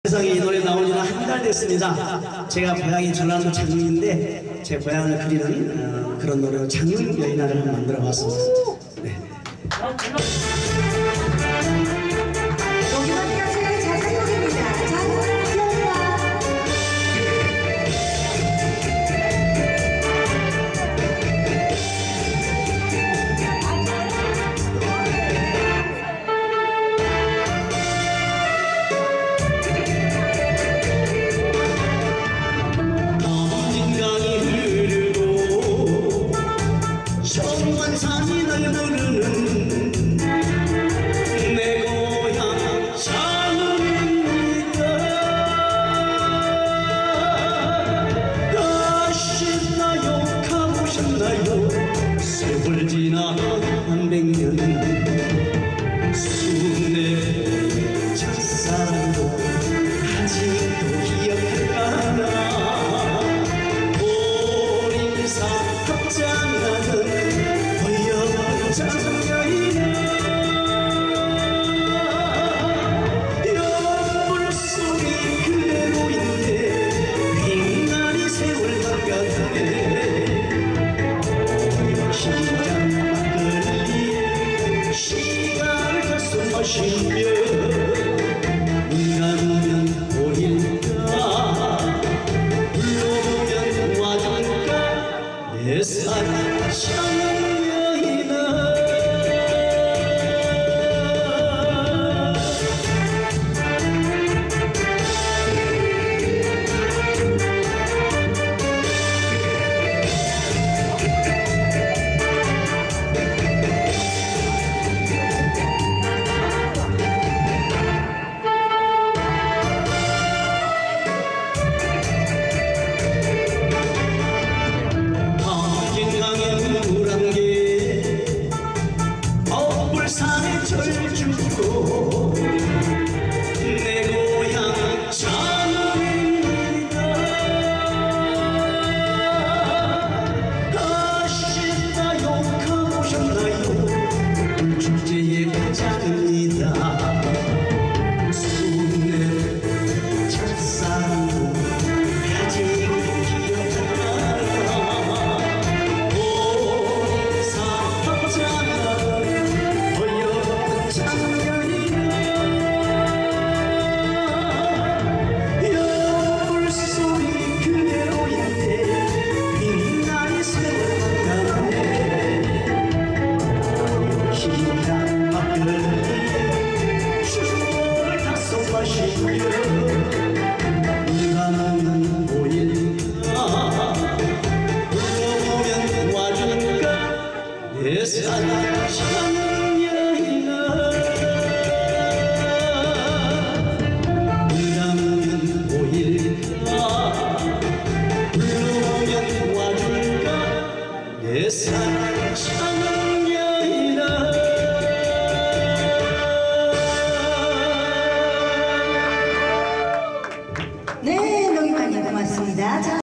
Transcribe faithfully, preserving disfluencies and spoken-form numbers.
세상에 이 노래 나온 지는 한 달 됐습니다. 제가 고향이 전라도 장흥인데 제 고향을 그리는 어, 그런 노래로 장흥 여인화를 만들어 봤습니다. 네. 여기만 가수의 자작곡입니다. 장흥 여인화. 산이 날 부르는 내 고향 장흥입니다. 가셨나요 가보셨나요 세월 지나 한백년 순례 첫사랑도 아직도 기억할까나 보리사 합장하는 연불 속이 그대로인데 빙나리 세월 바깥에 심장 막걸리에 시간을 가슴 마시며 눈 감으면 보일까 불러보면 와줄까 내 사랑 산에 절주고 내 고향 장흥입니다. 가셨나요 가보셨나요 축제의 장입니다. 순례 첫사랑도 아직도 기억나나 보리사 합장하는 연불 소리 그대로인데 빙나리 세월 바깥에 기가 막걸리에 추억을 다섯 마시며 눈 감으면 보일까 불러보면 와줄까 내 사랑